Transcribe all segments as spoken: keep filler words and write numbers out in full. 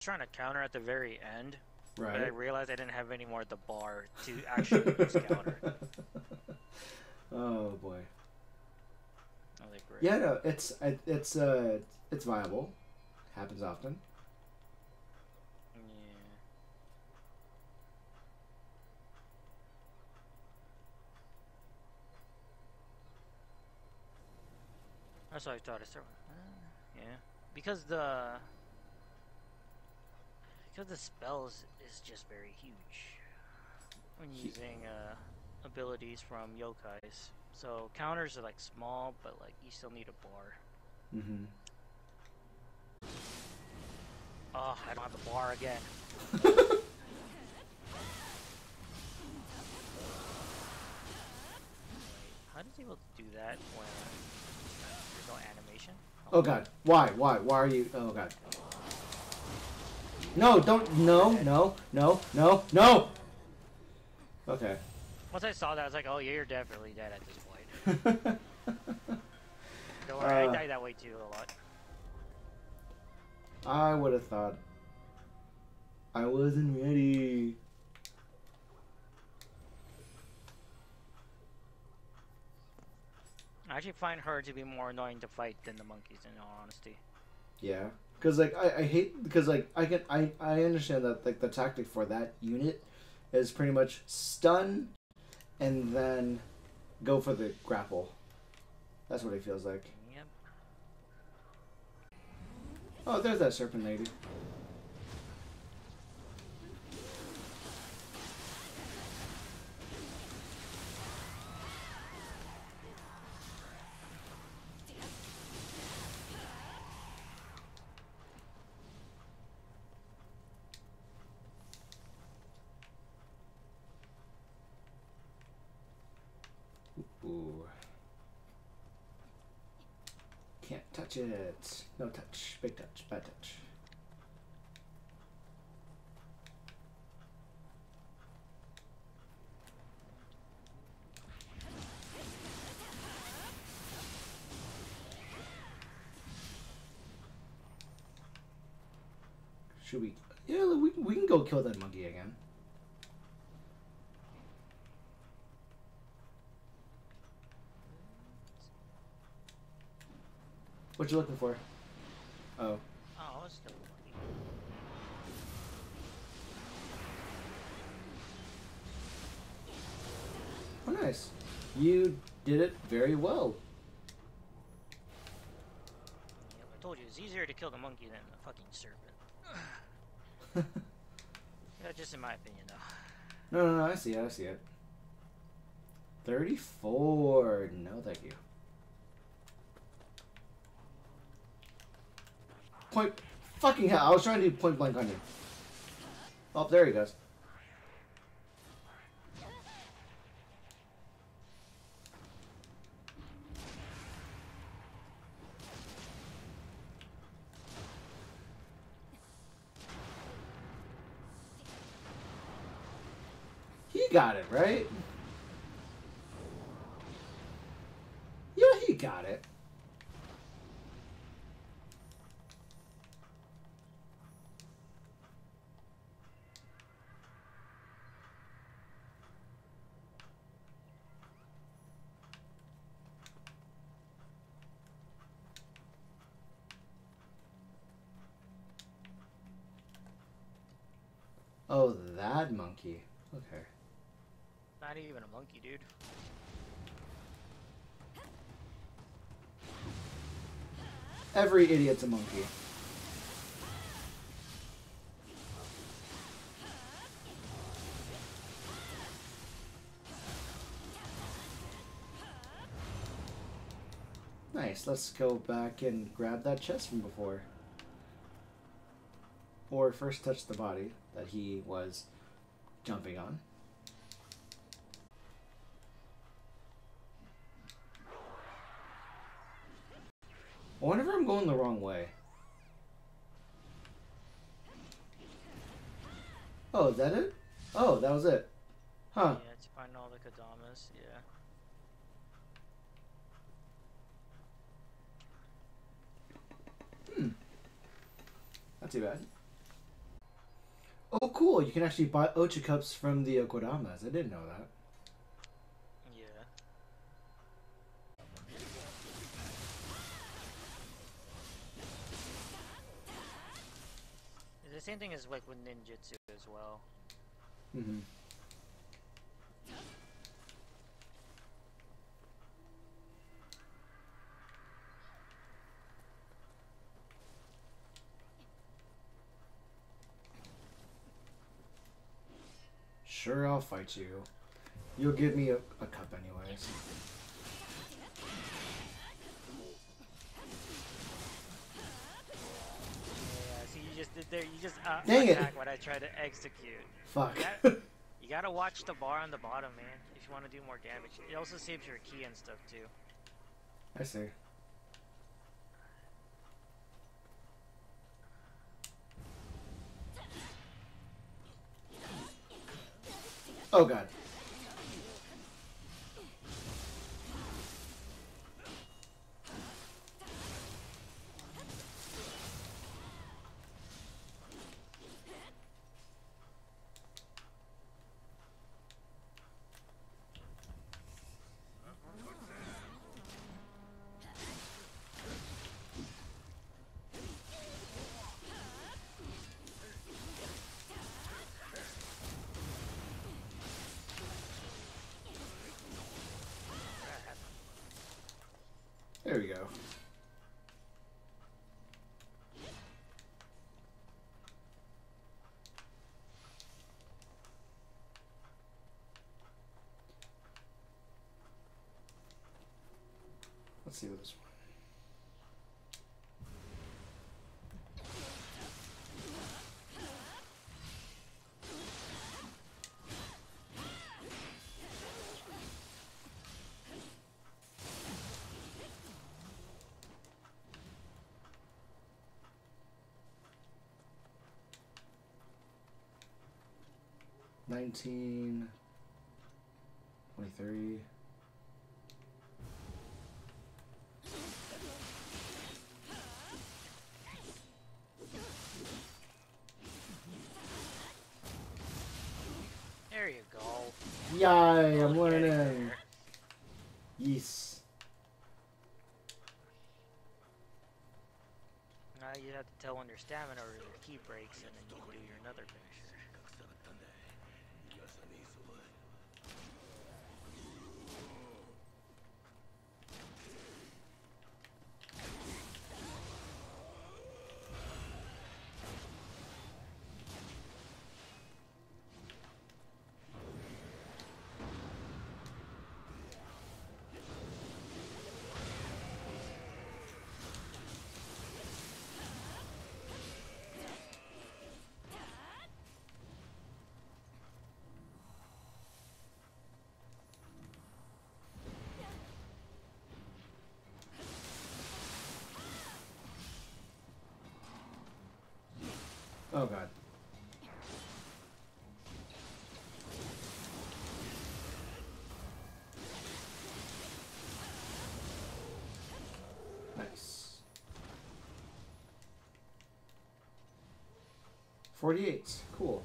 trying to counter at the very end, Right. but I realized I didn't have any more at the bar to actually use counter. Oh boy. I was like, great. Yeah, no, it's it's uh it's viable. Happens often. Yeah. That's what I thought. I started. Uh, yeah, because the because the spells is just very huge when using uh, abilities from yokais. So counters are like small, but like you still need a bar. Mm-hmm. Oh, I don't have the bar again. How does he able to do that when there's no animation? Oh god. Why? Why? Why are you? Oh god. No, don't. No, no, no, no, no! Okay. Once I saw that, I was like, oh, yeah, you're definitely dead at this point. Don't worry, uh, I died that way too a lot. I would have thought. I wasn't ready. I actually find her to be more annoying to fight than the monkeys, in all honesty. Yeah. Because, like, I, I hate... Because, like, I can I, I understand that, like, the tactic for that unit is pretty much stun and then go for the grapple. That's what it feels like. Yep. Oh, there's that serpent lady. Ooh. Can't touch it. No touch. Big touch. Bad touch. Should we... Yeah, we, we can go kill that monkey again. What you looking for? Oh. Oh, it's still lucky. Oh, nice. You did it very well. Yep, I told you, it's easier to kill the monkey than the fucking serpent. Yeah, just in my opinion, though. No, no, no, I see it, I see it. thirty-four. No, thank you. Point... Fucking hell, I was trying to do point blank on you. Oh, there he goes. He got it, right? Yeah, he got it. Oh, that monkey. Okay. Not even a monkey, dude. Every idiot's a monkey. Nice, let's go back and grab that chest from before. Or first touch the body that he was jumping on. I wonder if I'm going the wrong way. Oh, is that it? Oh, that was it. Huh. Yeah, to find all the Kadamas, yeah. Hmm. Not too bad. Oh, cool! You can actually buy Ocha cups from the Kodamas. I didn't know that. Yeah. The same thing is like with ninjutsu as well. Mm-hmm. Sure, I'll fight you. You'll give me a, a cup anyways. Yeah, so you just did there. You just uh, Dang it. attack what I tried to execute. Fuck. You gotta, you gotta watch the bar on the bottom, man, if you want to do more damage. It also saves your key and stuff too. I see. Oh god. There we go. Let's see what this one. Nineteen. Twenty-three. There you go. Yay, I'm Look at it learning. there. Yes. Now you have to tell when your stamina or your key breaks, and then you can do your another finisher. Oh god. Nice. forty-eight. Cool.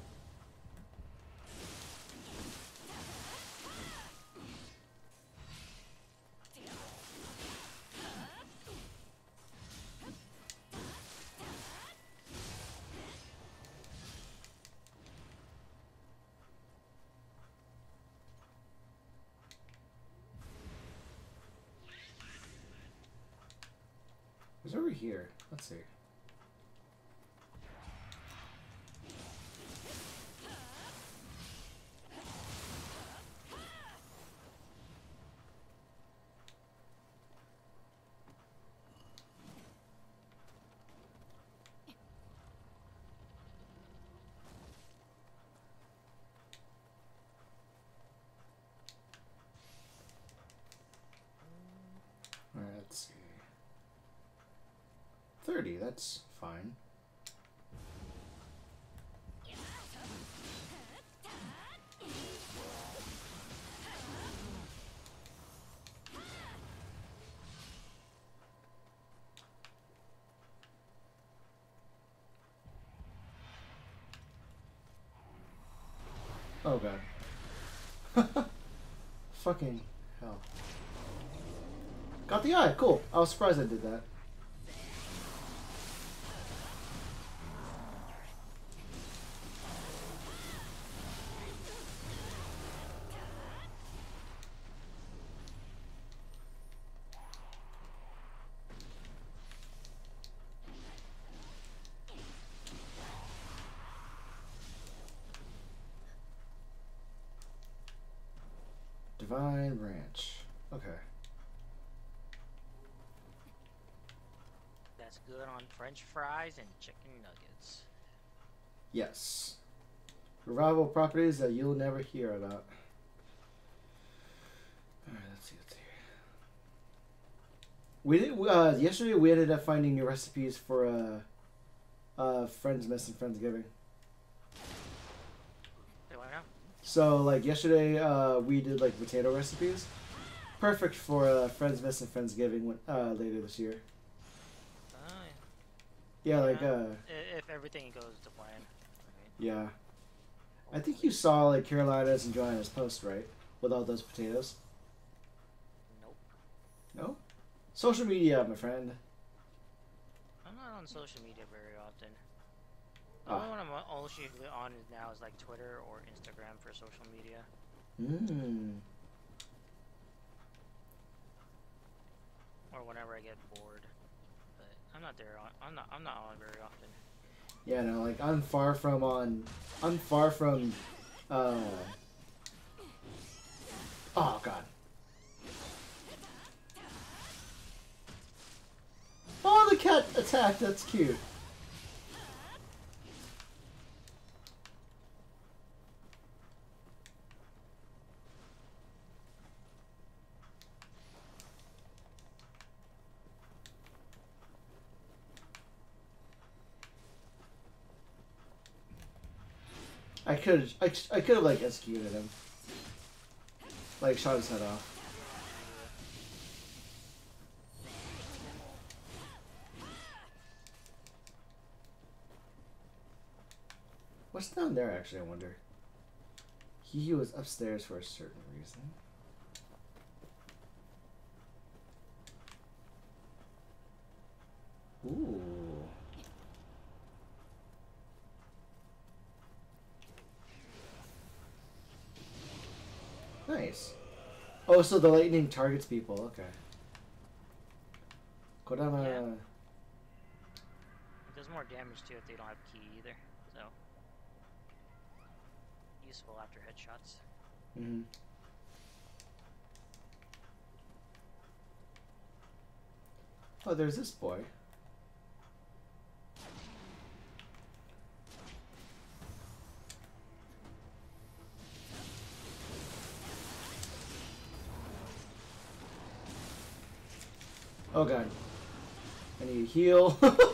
It's over here. Let's see. Alright, let's see. thirty, that's fine. Oh god. Fucking hell. Got the eye, cool. I was surprised I did that. Divine Branch. Okay. That's good on French fries and chicken nuggets. Yes. Revival properties that you'll never hear about. Alright, let's see, let's see. We did, uh, yesterday we ended up finding new recipes for uh, uh, Friends Miss and Friendsgiving. They went out. So, like, yesterday uh, we did, like, potato recipes. Perfect for uh, Friends Miss and Friendsgiving uh, later this year. Oh, Yeah, yeah. like, uh, I- If everything goes to plan. Right? yeah. I think you saw, like, Carolina's and Joanna's post, right? With all those potatoes. Nope. No? Social media, my friend. I'm not on social media very often. The Ah. only one I'm usually on is now is like Twitter or Instagram for social media. Mmm. Or whenever I get bored. But I'm not there on I'm not I'm not on very often. Yeah, no, like, I'm far from on... I'm far from, uh... Oh, God. Oh, the cat attacked. That's cute. I could, I, I could have like executed him, like shot his head off. What's down there? Actually, I wonder. He was upstairs for a certain reason. Ooh. Nice. Oh, so the lightning targets people. Okay. Kodama. Yeah. It does more damage too if they don't have key either. So useful after headshots. Mm-hmm. Oh, there's this boy. Oh god. I need to heal.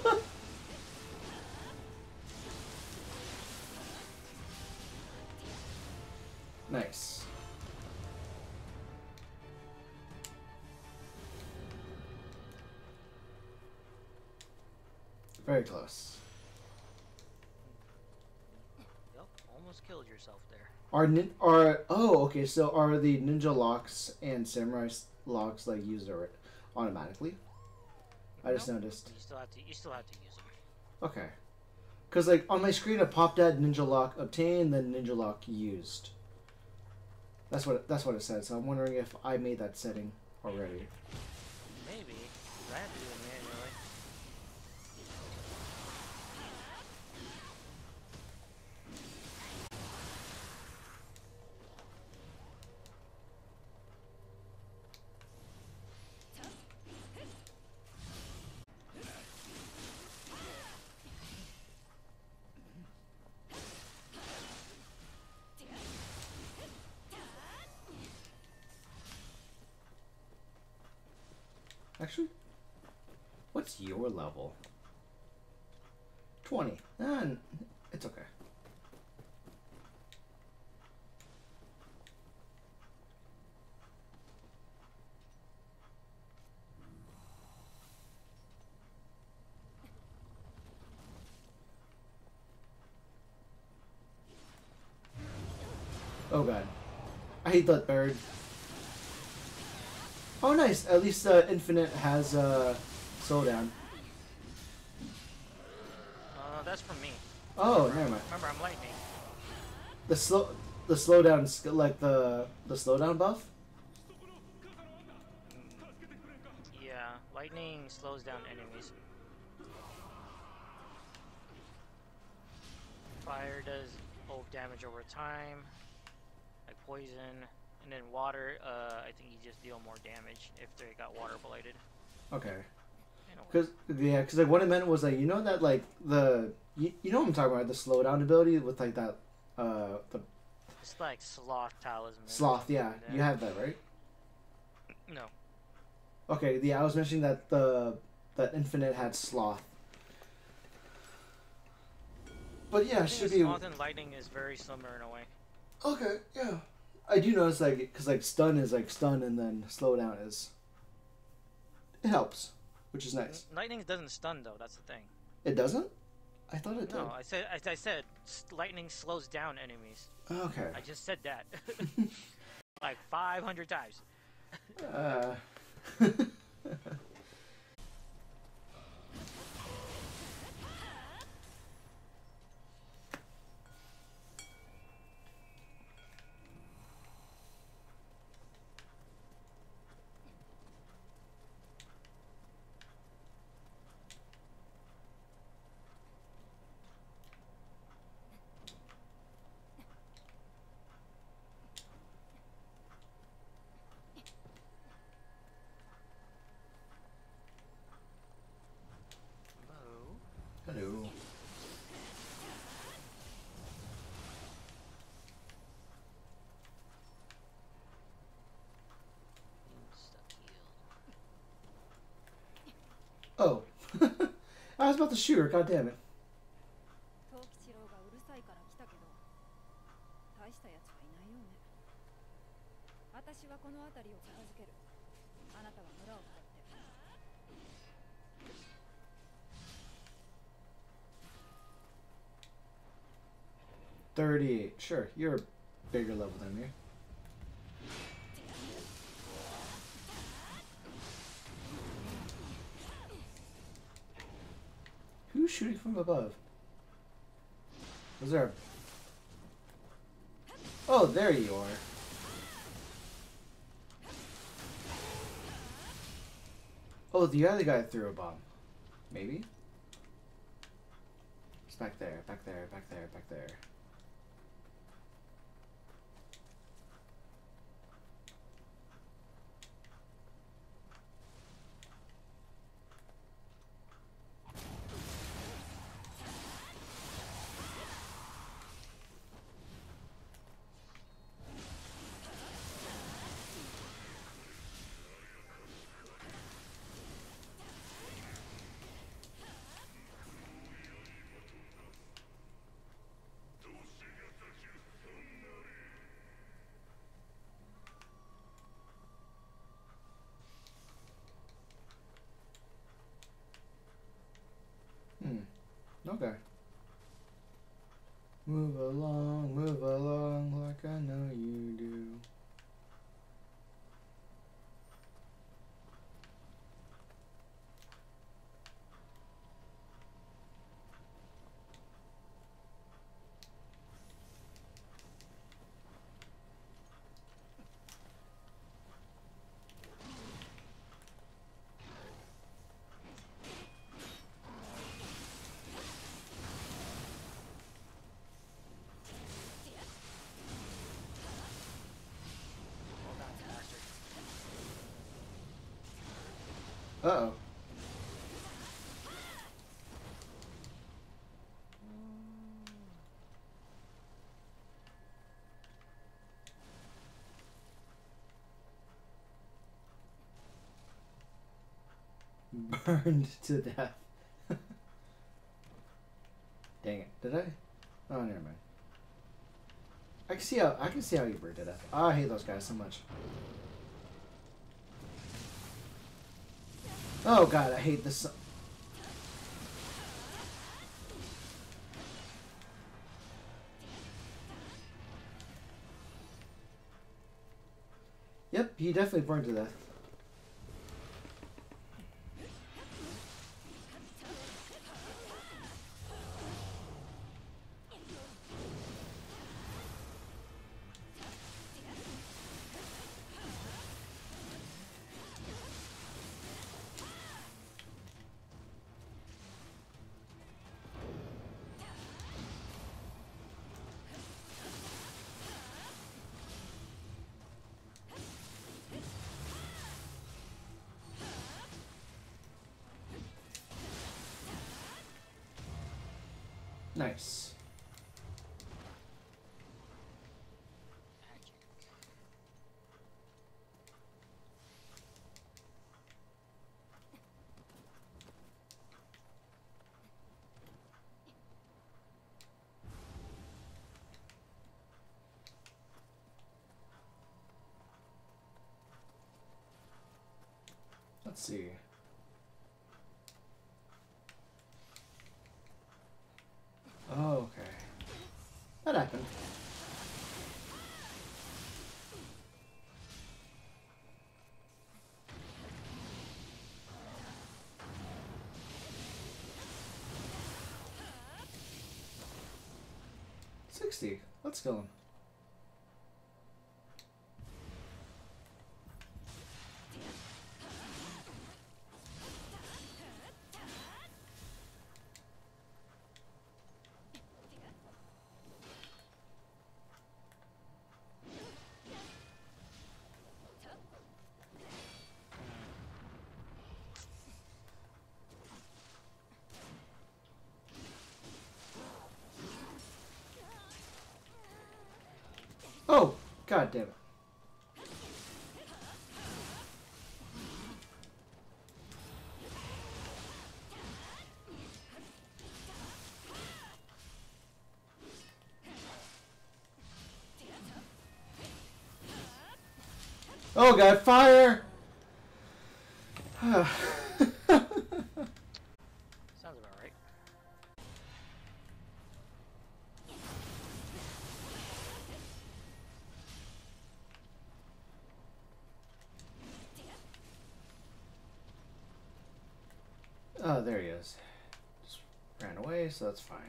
Nice. Very close. Yup, almost killed yourself there. Are nin are oh okay, so are the ninja locks and samurai locks like used already automatically? I just Nope. noticed. You still have to you still have to use them. Okay. Cause like on my screen it popped at ninja lock obtained, then ninja lock used. That's what that's what it said. So I'm wondering if I made that setting already. Maybe. I have to do it manually. Actually, what's your level? twenty. Ah, it's okay. Oh god. I hate that bird. Oh nice, at least uh, Infinite has uh, slowdown. Uh, that's from me. Oh, remember, never mind. Remember, I'm lightning. The slow, the slowdown, sk- like the the slowdown buff. Mm, yeah, lightning slows down enemies. Fire does bulk damage over time, like poison, and then water. Uh, I think you just deal more damage if they got water blighted. Okay. Anyway. Cause yeah, cause like what it meant was like you know that like the you, you know what I'm talking about, the slowdown ability with like that uh the It's like sloth talisman. sloth. Yeah, like you have that, right? No. Okay. Yeah, I was mentioning that the that Infinite had sloth. But yeah, it should be. Sloth and lightning is very similar in a way. Okay. Yeah. I do notice like because like stun is like stun and then slowdown is. It helps, which is nice. Lightning doesn't stun though. That's the thing. It doesn't? I thought it did. No, I said I, I said lightning slows down enemies. Okay. I just said that like five hundred times. uh. Hello. Oh. I was about to shoot her, god damn it. thirty-eight. Sure, you're a bigger level than me. Who's shooting from above? Was there a... Oh, there you are. Oh, the other guy threw a bomb. Maybe? It's back there, back there, back there, back there. Hmm. Okay. Move along, move along like I know you do. Uh-oh. Burned to death. Dang it. Did I? Oh, never mind. I can see how I can see how you burned to death. Oh, I hate those guys so much. Oh god, I hate this. Yep, he definitely burned to death. Nice. Let's see. Oh, okay. That happened. Sixty. Let's kill him. Oh, god damn it. Oh god, fire! Sounds about right. Oh, there he is. Just ran away, so that's fine.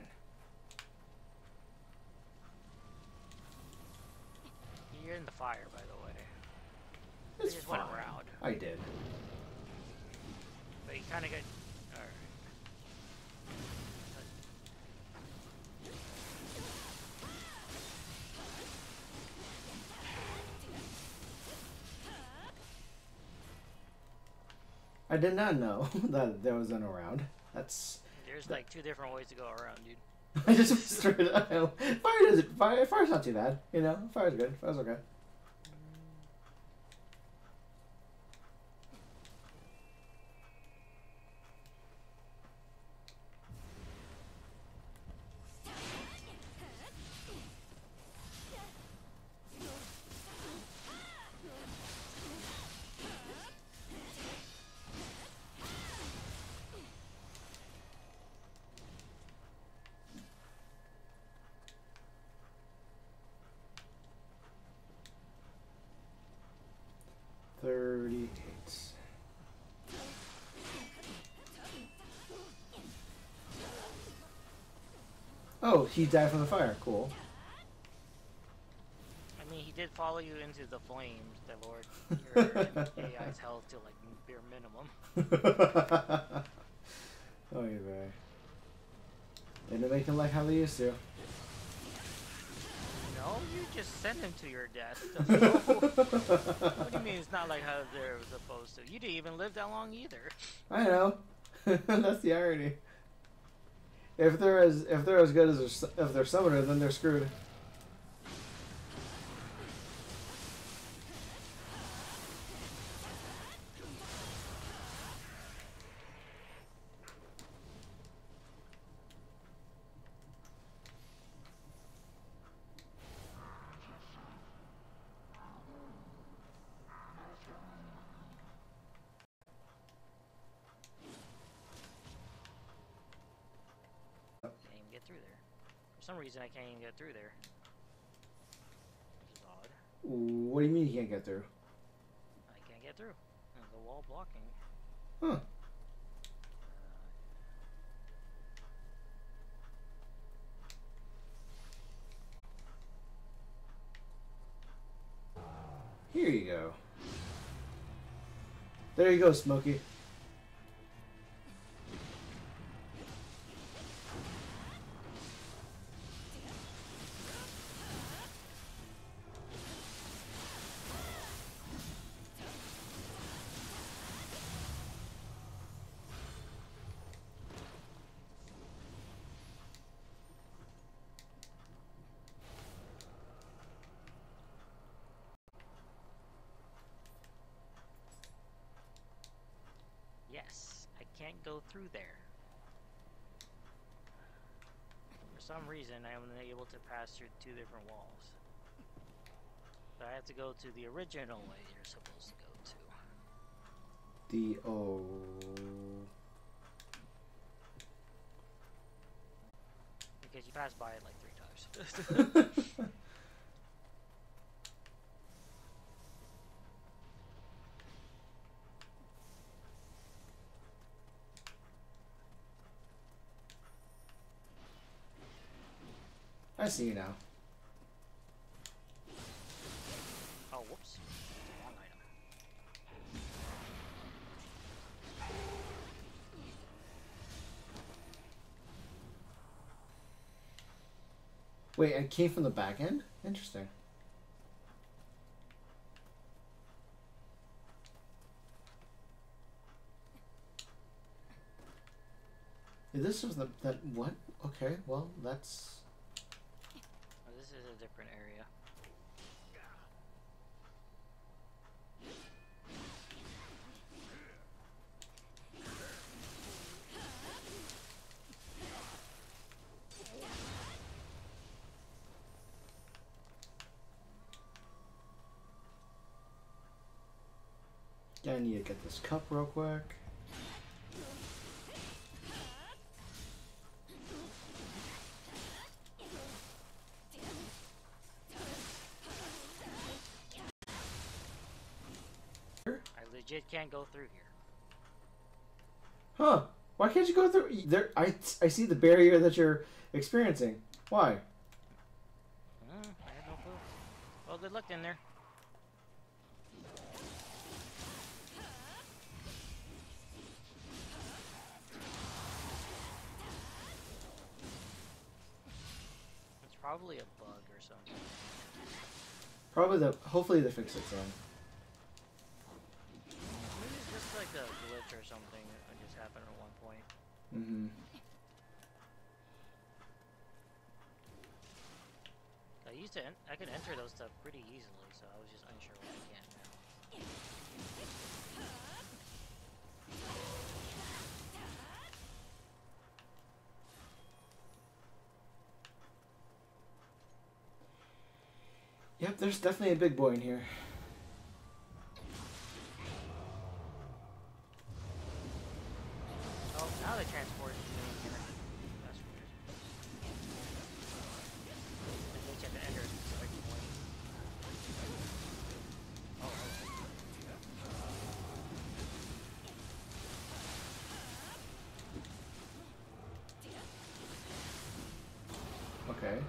You're in the fire, by the way. It's You just fine. went around. I did. But you kind of get... Alright. I did not know that there was an around. That's... There's like two different ways to go around, dude. I just straight up. Fire doesn't. Fire. Fire's not too bad. You know, fire's good. Fire's okay. Thirty-eight. Oh, he died from the fire. Cool. I mean, he did follow you into the flames, that Lord. Your A I's health to like bare minimum. Oh, you very. They didn't make him like how they used to. No, you just send him to your death. So, what do you mean it's not like how they're supposed to? You didn't even live that long either. I know. That's the irony. If they're as if they're as good as their, if they're summoner, then they're screwed. Through there. For some reason, I can't even get through there. Which is odd. What do you mean you can't get through? get through. There's a wall blocking. Huh. Here you go. There you go, Smokey. Yes, I can't go through there. For some reason, I am able to pass through two different walls. But I have to go to the original way you're supposed to go to. The oh. Because you passed by it like three times. I see you now. Oh, whoops. Wrong item. Wait, I came from the back end? Interesting. This was the that what? Okay, well that's. Oh, this is a different area. Yeah, I need to get this cup real quick. I legit can't go through here. Huh? Why can't you go through there? I I see the barrier that you're experiencing. Why? Mm, I have no clue. Well, good luck in there. It's probably a bug or something. Probably the. Hopefully they fix it soon. Maybe it's just like a glitch or something that just happened at one point. Mm-hmm. I used to, en I could enter those stuff pretty easily, so I was just unsure what I can now. Yep, there's definitely a big boy in here. Oh, now they transported me in here. That's weird. I think you have to enter a specific point. Oh, hello. Okay.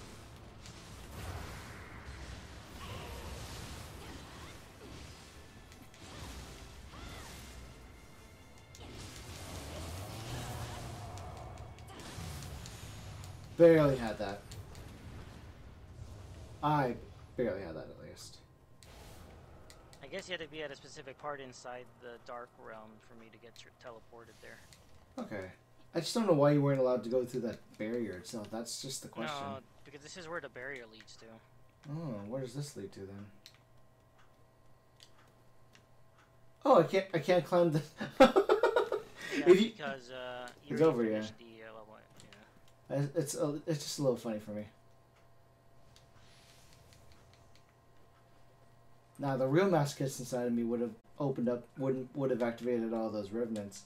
Barely had that. I barely had that at least. I guess you had to be at a specific part inside the Dark Realm for me to get your teleported there. Okay. I just don't know why you weren't allowed to go through that barrier itself. That's just the question. No, because this is where the barrier leads to. Oh, where does this lead to then? Oh, I can't. I can't climb the. Yeah, If you- because uh, you It's already over, yeah. finished the uh, level. Yeah. I- It's a, it's just a little funny for me. Now the real mass kits inside of me would have opened up, wouldn't would have activated all those revenants.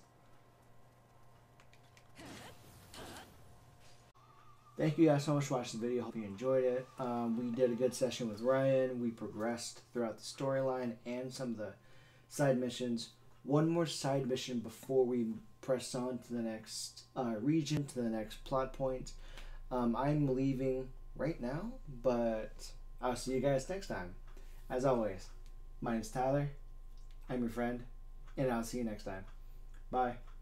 Thank you guys so much for watching the video. Hope you enjoyed it. Um, we did a good session with Ryan. We progressed throughout the storyline and some of the side missions. One more side mission before we press on to the next uh, region, to the next plot point. Um, I'm leaving right now, but I'll see you guys next time. As always, my name's Tyler. I'm your friend, and I'll see you next time. Bye.